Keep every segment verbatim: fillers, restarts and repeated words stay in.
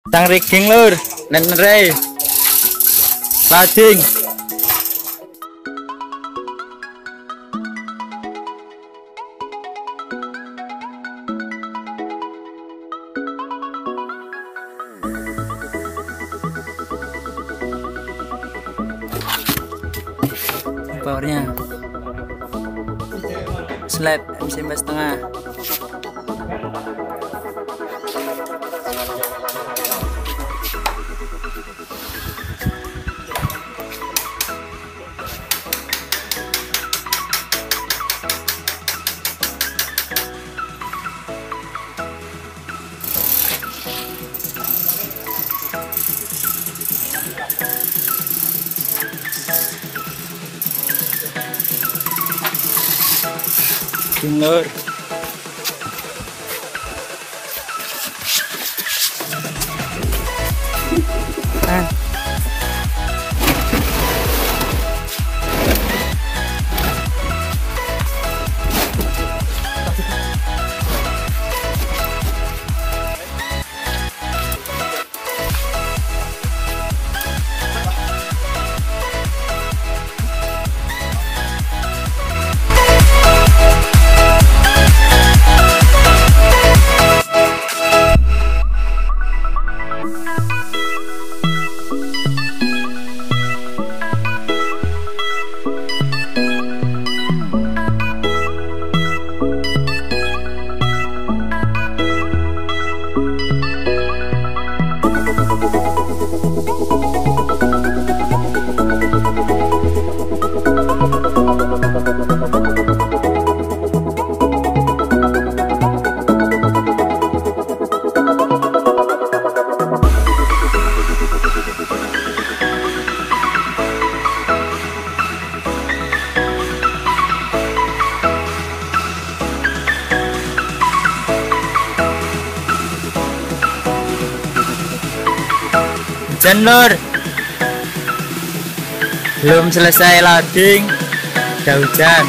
Tang rigging lur, nenere. Lading. Powernya slab M C empat setengah. Lur. Ah. Hujan lur, belum selesai lading, udah hujan.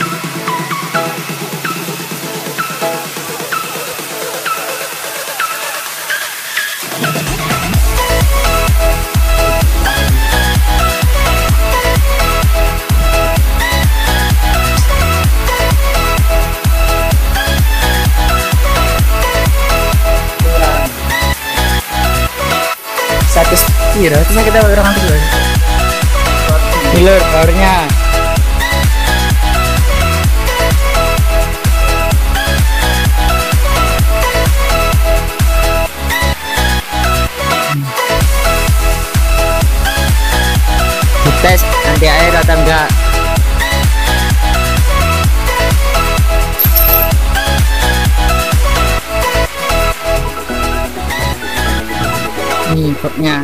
Satu kira itu kita orang nanti loh. Lur, powernya. Dites anti air atau enggak. Nih kopnya.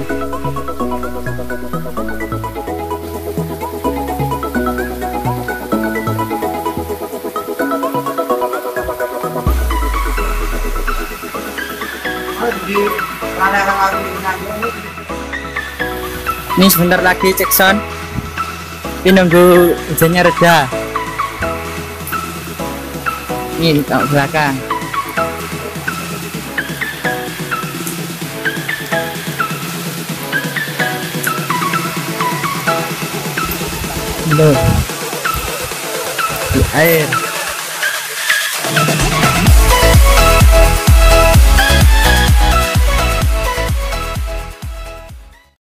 Ini sebentar lagi cek sound. Ini nunggu hujannya reda. Ini di belakang. Loh. Di air.